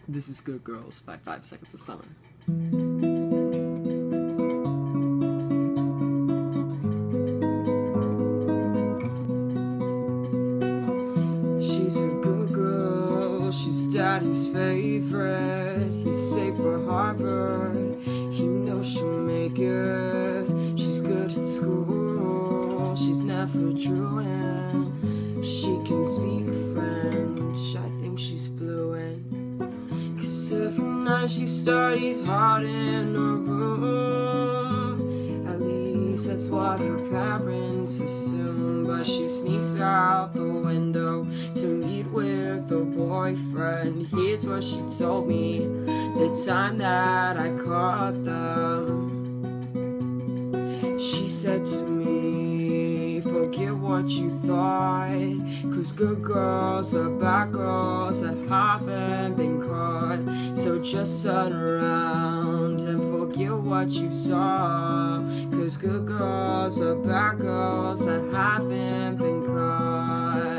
This is Good Girls by 5 Seconds of Summer. She's a good girl, she's daddy's favorite. He's safe for Harvard, he knows she'll make it. She's good at school, she's never drooling. She can speak French, I think she's fluent. 'Cause every night she studies hard in her room. At least that's what her parents assume. But she sneaks out the window to meet with a boyfriend. Here's what she told me the time that I caught them. She said to me, forget what you thought, 'cause good girls are bad girls that haven't been caught. So just turn around and forget what you saw, 'cause good girls are bad girls that haven't been caught.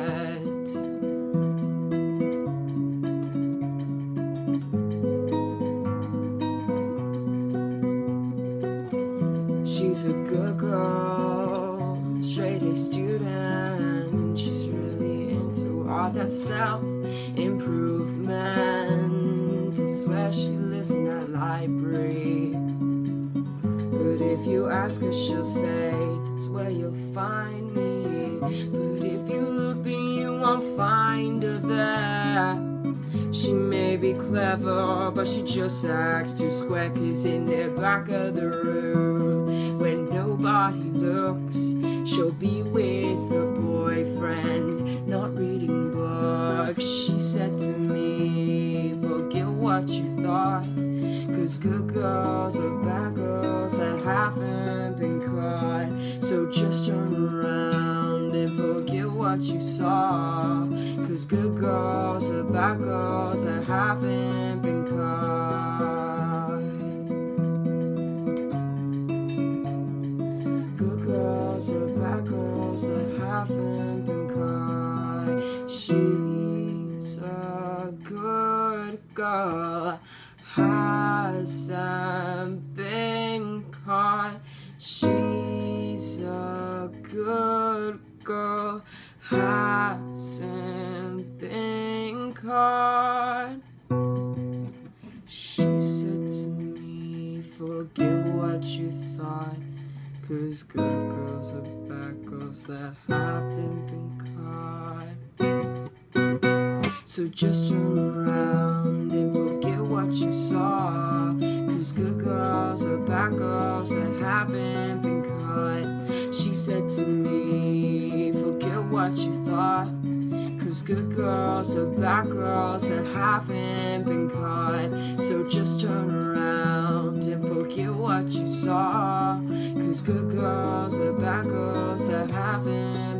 She's a good girl, straight A student. She's really into all that self-improvement. I swear she lives in that library. But if you ask her, she'll say that's where you'll find me. But if you look, then you won't find her there. She may be clever, but she just acts too square. 'Cause in the back of the room, when nobody looks, she'll be with a boyfriend, not reading books. She said to me, forget what you thought, 'cause good girls are bad girls that haven't been caught. So just turn around and forget what you saw, 'cause good girls are bad girls that haven't been caught. Good girls are bad girls that haven't been caught. She's a good girl, hasn't been caught. She's a good girl, hasn't been caught. She said to me, forget what you thought, 'cause good girls are bad girls that haven't been caught. So just turn around and forget what you saw, 'cause good girls are bad girls that haven't been caught. She said to me, forget what you thought, 'cause good girls are bad girls that haven't been caught. So just turn around and forget what you saw, 'cause good girls are bad girls that haven't